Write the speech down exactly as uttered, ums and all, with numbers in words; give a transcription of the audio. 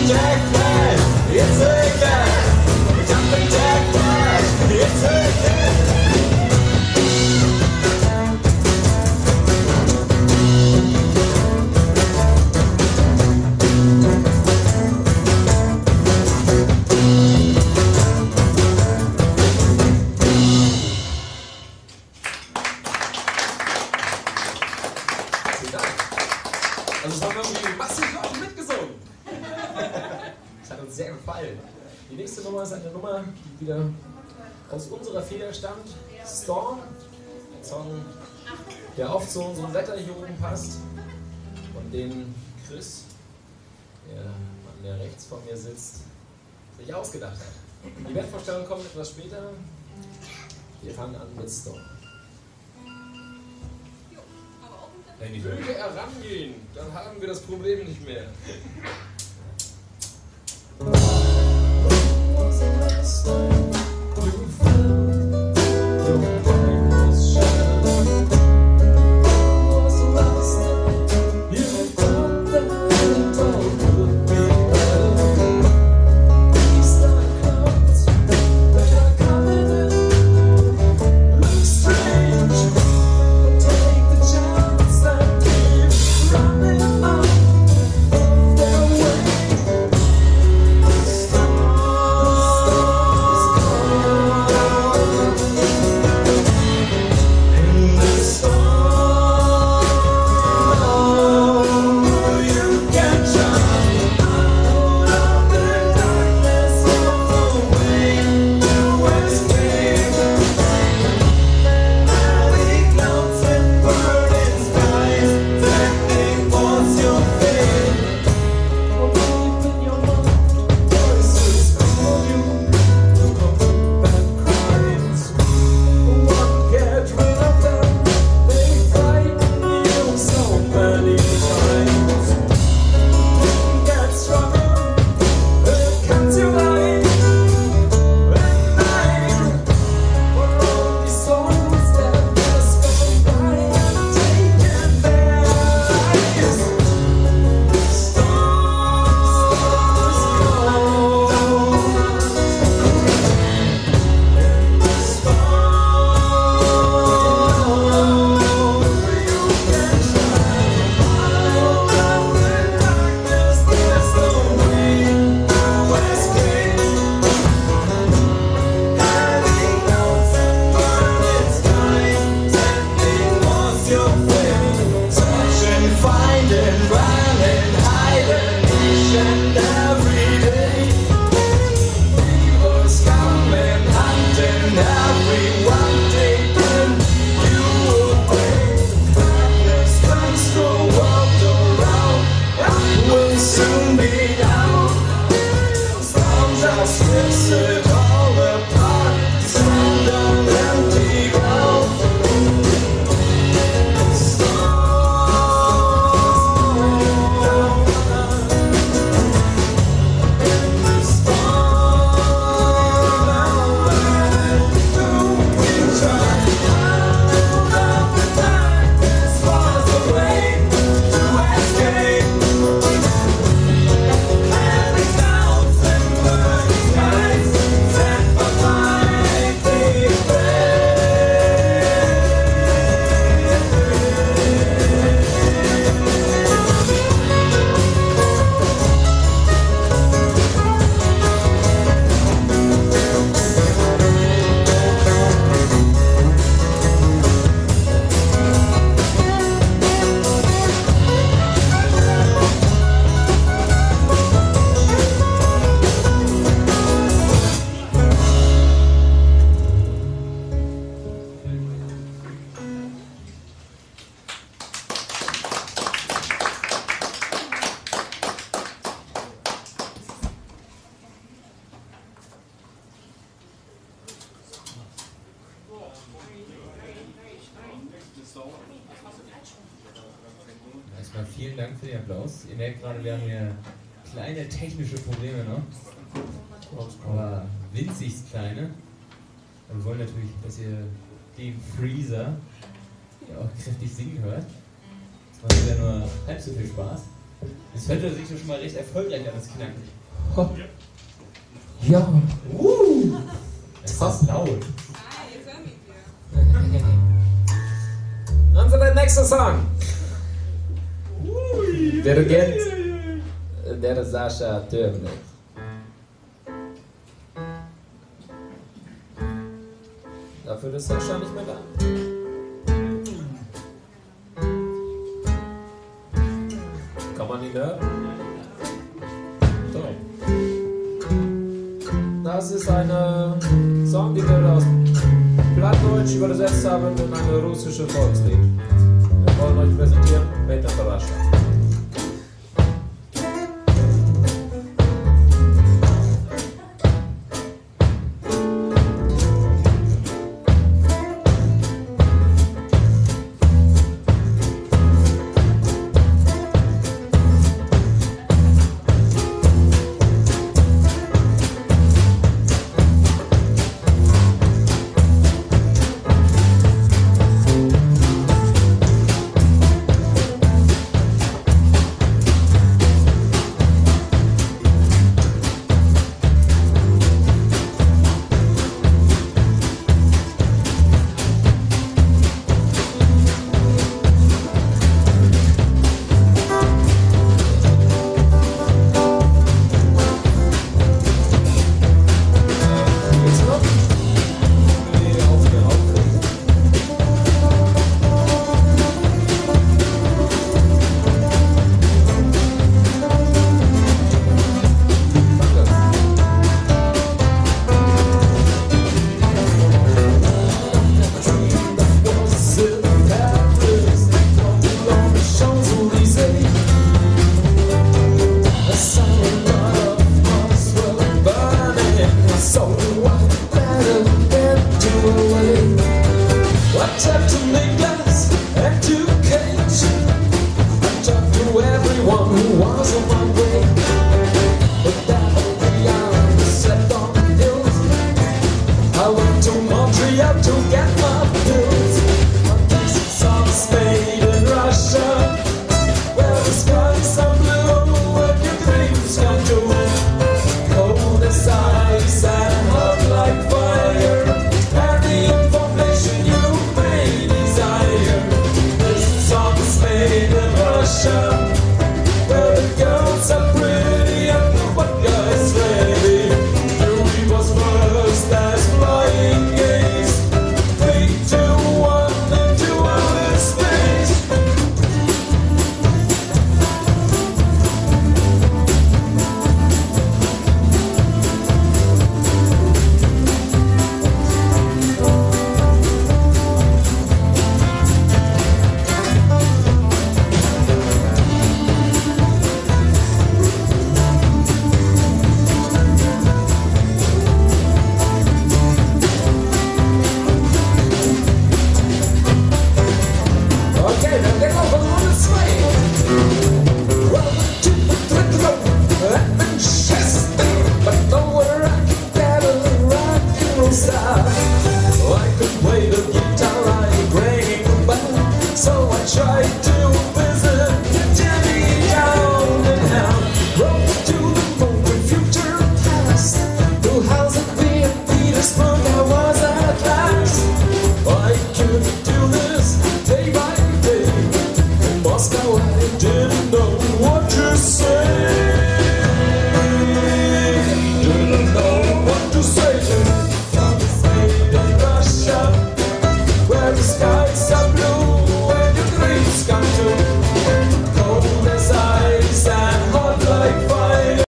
jack flash, it's a cat. Jumping jack flash, it's a cat. Also es haben irgendwie massiv Leute mitgesungen. Das hat uns sehr gefallen. Die nächste Nummer ist eine Nummer, die wieder aus unserer Feder stammt. Storm. Ein Song, der oft zu unserem Wetterjugend passt. Und den Chris, der Mann, der rechts von mir sitzt, sich ausgedacht hat. Die Bandvorstellung kommt etwas später. Wir fangen an mit Storm. Wenn die Vögel herangehen, dann haben wir das Problem nicht mehr. Erstmal vielen Dank für den Applaus. Ihr merkt gerade, wir haben hier kleine technische Probleme noch. Aber winzigst kleine. Und wir wollen natürlich, dass ihr den Freezer, der auch kräftig singen hört. Das macht ja nur halb so viel Spaß. Das hört sich schon mal recht erfolgreich an, das Knacken. Oh. Ja. Uh. Das ist laut. Unser nächster Song. Dirigent, der Sascha Törner. Dafür ist Sascha nicht mehr da. Kann man ihn hören? Toll. Das ist eine Song, die wir aus Plattdeutsch übersetzt haben in eine russische Volkslied. Wir wollen euch präsentieren Meta Parasha. Together